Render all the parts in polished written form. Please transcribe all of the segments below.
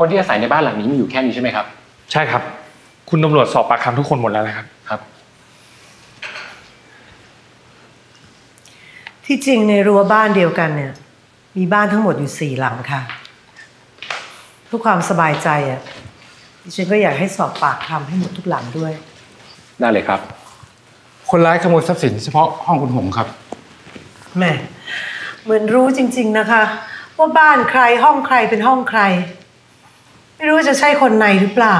คนที่อาศัยในบ้านหลังนี้มีอยู่แค่นี้ใช่ไหมครับใช่ครับคุณตำรวจสอบปากคำทุกคนหมดแล้วนะครับครับที่จริงในรั้วบ้านเดียวกันเนี่ยมีบ้านทั้งหมดอยู่4 หลังค่ะเพื่อความสบายใจดิฉันก็อยากให้สอบปากคำให้หมดทุกหลังด้วยได้เลยครับคนร้ายขโมยทรัพย์สินเฉพาะห้องคุณหงครับแม่เหมือนรู้จริงๆนะคะว่าบ้านใครห้องใครเป็นห้องใครไม่รู้จะใช่คนในหรือเปล่า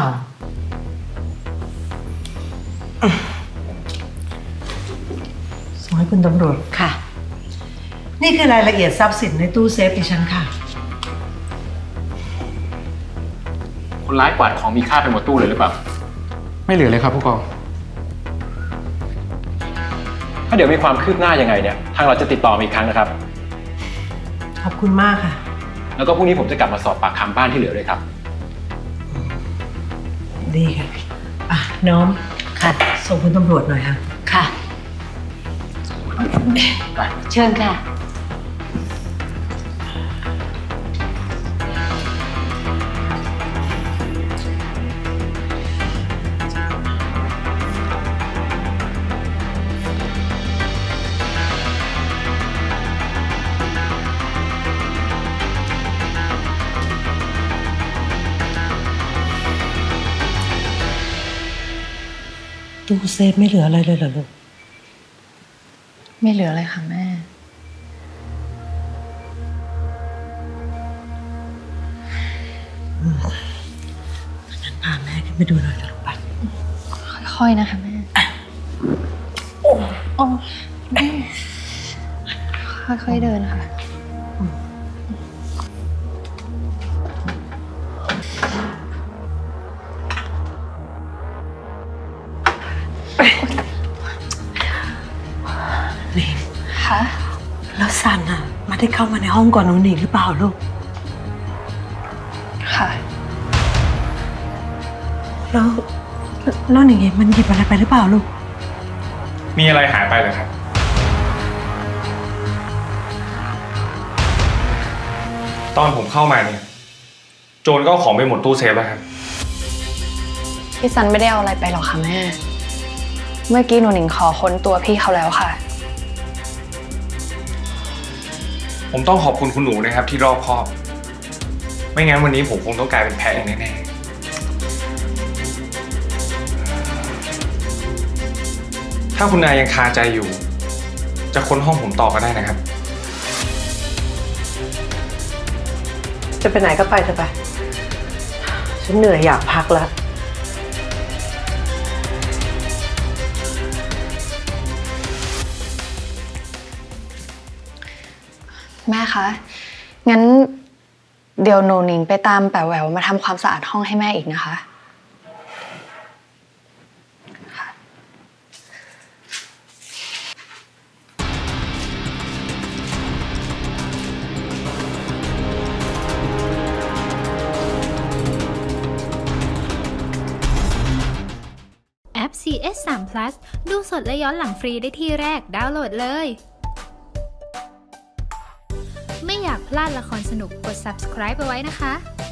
ส่งให้คุณตำรวจค่ะนี่คือรายละเอียดทรัพย์สินในตู้เซฟดิฉันค่ะคนร้ายกวาดของมีค่าไปหมดตู้เลยหรือเปล่าไม่เหลือเลยครับผู้กองถ้าเดี๋ยวมีความคืบหน้ายังไงเนี่ยทางเราจะติดต่ออีกครั้งนะครับขอบคุณมากค่ะแล้วก็พรุ่งนี้ผมจะกลับมาสอบปากคำบ้านที่เหลือด้วยครับดีค่ะน้องค่ะส่งคุณตำรวจหน่อยค่ะค่ะเชิญค่ะตู้เซฟไม่เหลืออะไรเลยเหรอลูกไม่เหลือเลยค่ะแม่งั้นพาแม่ขึ้นไปดูหน่อยเถอะลูกไปค่อยๆนะคะแม่โอ้แม่ค่อยๆเดินค่ะนี่ค่ะแล้วซันมาได้เข้ามาในห้องก่อนน้องหนิงหรือเปล่าลูกค่ะแล้วหนิงมันหยิบอะไรไปหรือเปล่าลูกมีอะไรหายไปเหรอครับตอนผมเข้ามาเนี่ยโจรก็เอาของไปหมดตู้เซฟแล้วครับพี่ซันไม่ได้เอาอะไรไปหรอกค่ะแม่เมื่อกี้หนูหนิงขอค้นตัวพี่เขาแล้วค่ะผมต้องขอบคุณคุณหนูนะครับที่รอบคอบไม่งั้นวันนี้ผมคงต้องกลายเป็นแพ้อย่างแน่ๆถ้าคุณนายยังคาใจอยู่จะค้นห้องผมต่อก็ได้นะครับจะไปไหนก็ไปเถอะไปฉันเหนื่อยอยากพักแล้วแม่คะงั้นเดี๋ยวหนูหนิงไปตามแป๋วแหววมาทำความสะอาดห้องให้แม่อีกนะคะแอป CS3 Plus ดูสดและย้อนหลังฟรีได้ที่แรกดาวน์โหลดเลยไม่อยากพลาดละครสนุกกด subscribe ไปไว้นะคะ